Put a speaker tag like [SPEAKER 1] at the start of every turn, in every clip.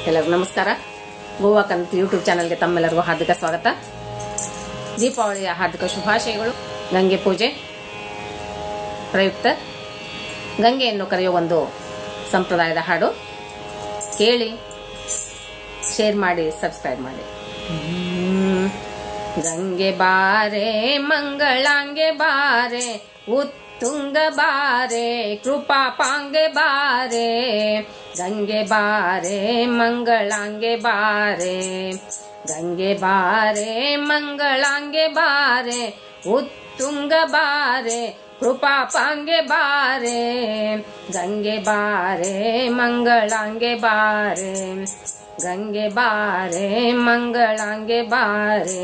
[SPEAKER 1] ಎಲ್ಲರಿಗೂ ನಮಸ್ಕಾರ. ಗೋವಾ ಕಂತ್ ಯೂಟ್ಯೂಬ್ ಚಾನೆಲ್ಗೆ ತಮ್ಮೆಲ್ಲರಿಗೂ ಹಾರ್ದಿಕ ಸ್ವಾಗತ. ದೀಪಾವಳಿಯ ಹಾರ್ದಿಕ ಶುಭಾಶಯಗಳು. ಗಂಗೆ ಪೂಜೆ ಪ್ರಯುಕ್ತ ಗಂಗೆಯನ್ನು ಕರೆಯುವ ಒಂದು ಸಂಪ್ರದಾಯದ ಹಾಡು ಕೇಳಿ, ಶೇರ್ ಮಾಡಿ, ಸಬ್ಸ್ಕ್ರೈಬ್ ಮಾಡಿ. ಗಂಗೆ ಬಾರೆ ಮಂಗಳಾಂಗೆ ಬಾರೆ, ಉತ್ತುಂಗ ಬಾರೆ ಕೃಪಾ ಪಾಂಗೆ ಬಾರೆ. ಗಂಗೆ ಬಾರೆ ಮಂಗಳಾಂಗೆ ಬಾರೆ, ಗಂಗೆ ಬಾರೆ ಮಂಗಳಾಂಗೆ ಬಾರೆ, ಉತ್ತುಂಗ ಬಾರೆ ಕೃಪಾ ಪಾಂಗೆ ಬಾರೆ. ಗಂಗೆ ಬಾರೆ ಮಂಗಳಾಂಗೆ ಬಾರೆ, ಗಂಗೆ ಬಾರೆ ಮಂಗಳಾಂಗೆ ಬಾರೆ.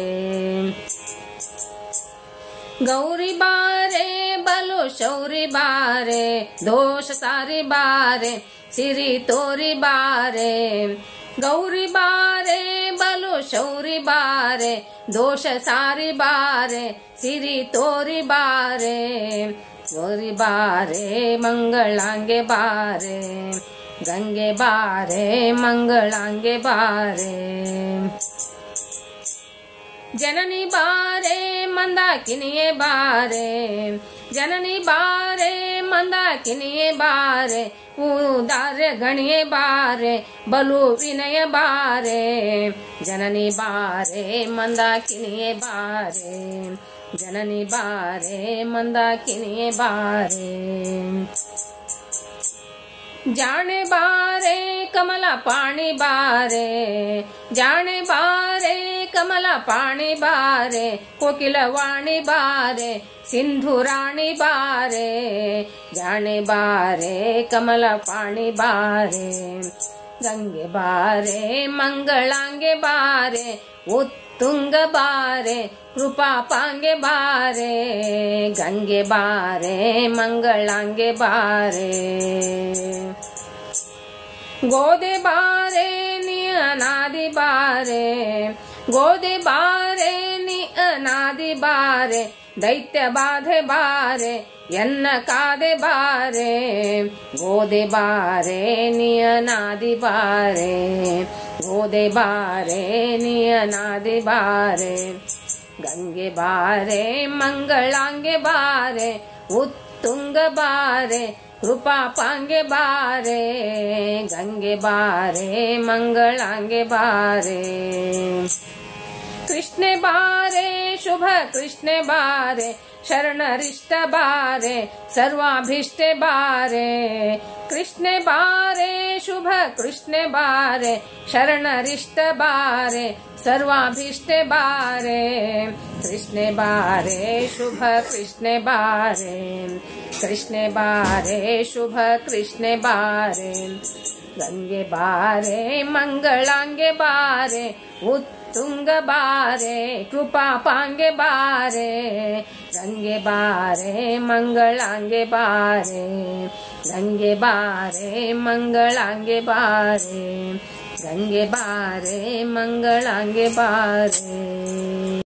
[SPEAKER 1] ಗೌರಿ ಬಾರೆ ಬಲು ಶೌರಿ ಬಾರೆ, ದೋಷ ಸಾರಿ ಬಾರೆ ಸಿರಿ ತೋರಿ ಬಾರೆ. ಗೌರಿ ಬಾರೆ ಬಲು ಶೌರಿ ಬಾರೆ, ದೋಷ ಸಾರಿ ಬಾರೆ ಸಿರಿ ತೋರಿ ಬಾರೆ. ಗೌರಿ ಬಾರೆ ಮಂಗಳಾಂಗೆ ಬಾರೆ, ಗಂಗೆ ಬಾರೆ ಮಂಗಳಾಂಗೆ ಬಾರೆ. ಜನನಿ ಬಾರೆ ಮಂದಾಕಿನಿಯೇ ಬಾರೆ, ಜನನಿ ಬಾರೆ ಮಂದಾಕಿನಿಯೇ ಬಾರೆ. ಉದಾರ್ಯ ಗಣಿಯೇ ಬಾರೆ ಬಲು ವಿನಯ ಬಾರೆ. ಜನನಿ ಬಾರೆ ಮಂದಾಕಿನಿಯೇ ಬಾರೆ, ಜನನಿ ಬಾರೆ ಮಂದಾಕಿನಿಯೇ ಬಾರೆ. ಜಾಣೆ ಬಾರೆ ಕಮಲ ಪಾಣಿ ಬಾರೆ, ಜಾಣೆ ಬಾರೆ ಕಮಲ ಪಾಣಿ ಬಾರೆ. ಕೋಕಿಲ ವಾಣಿ ಬಾರೆ ಸಿಂಧು ರಾಣಿ ಬಾರೆ. ಜಾಣೆ ಬಾರೆ ಕಮಲ ಪಾಣಿ ಬಾರೆ, ಗಂಗೆ ಬಾರೆ ಮಂಗಳಾಂಗೆ ಬಾರೆ, ಉತ್ತುಂಗ ಬಾರೆ ಕೃಪಾ ಪಾಂಗೆ ಬಾರೆ. ಗಂಗೆ ಬಾರೆ ಮಂಗಳಾಂಗೆ ಬಾರೆ. ಗೋದೆ ಬಾರೆ ನೀ ಅನಾದಿ ಬಾರೆ, ಗೋದೆ ಬಾರೆ ನೀ ಅನಾದಿ ಬಾರೆ. ದೈತ್ಯ ಬಾಧೆ ಬಾರೆ ಎನ್ನ ಕಾದೆ ಬಾರೆ. ಗೋದೆ ಬಾರೆ ನೀ ಅನಾದಿ ಬಾರೆ, ಗೋದೆ ಬಾರೆ ನೀ ಅನಾದಿ ಬಾರೆ. ಗಂಗೆ ಬಾರೆ ಮಂಗಳಾಂಗೆ ಬಾರೆ, ಉತ್ತುಂಗ ಬಾರೆ ಕೃಪಾ ಪಾಂಗೆ ಬಾರೆ. ಗಂಗೆ ಬಾರೆ ಮಂಗಳಾಂಗೆ ಬಾರೆ. ಕೃಷ್ಣ ಬಾರೆ ಶುಭ ಕೃಷ್ಣ ಬಾರೆ, ಶರಣರಿಷ್ಟ ಬಾರೆ ಸರ್ವಾಭೀಷ್ಟ ಬಾರೆ. ಕೃಷ್ಣ ಬಾರೆ ಶುಭ ಕೃಷ್ಣ ಬಾರೆ, ಶರಣರಿಷ್ಟ ಬಾರೆ ಸರ್ವಾಭೀಷ್ಟ ಬಾರೆ. ಕೃಷ್ಣ ಬಾರೆ ಶುಭ ಕೃಷ್ಣ ಬಾರೆ, ಕೃಷ್ಣ ಬಾರೆ ಶುಭ ಕೃಷ್ಣ ಬಾರೆ. ಗಂಗೆ ಬಾರೆ ಮಂಗಳಾಂಗೆ ಬಾರೆ, ಉತ್ತುಂಗ ಬಾರೆ ಕೃಪಾ ಪಾಂಗೆ ಬಾರೆ. ಗಂಗೆ ಬಾರೆ ಮಂಗಳಾಂಗೆ ಬಾರೆ, ಗಂಗೆ ಬಾರೆ ಮಂಗಳಾಂಗೆ ಬಾರೆ, ಗಂಗೆ ಬಾರೆ ಮಂಗಳಾಂಗೆ ಬಾರೆ.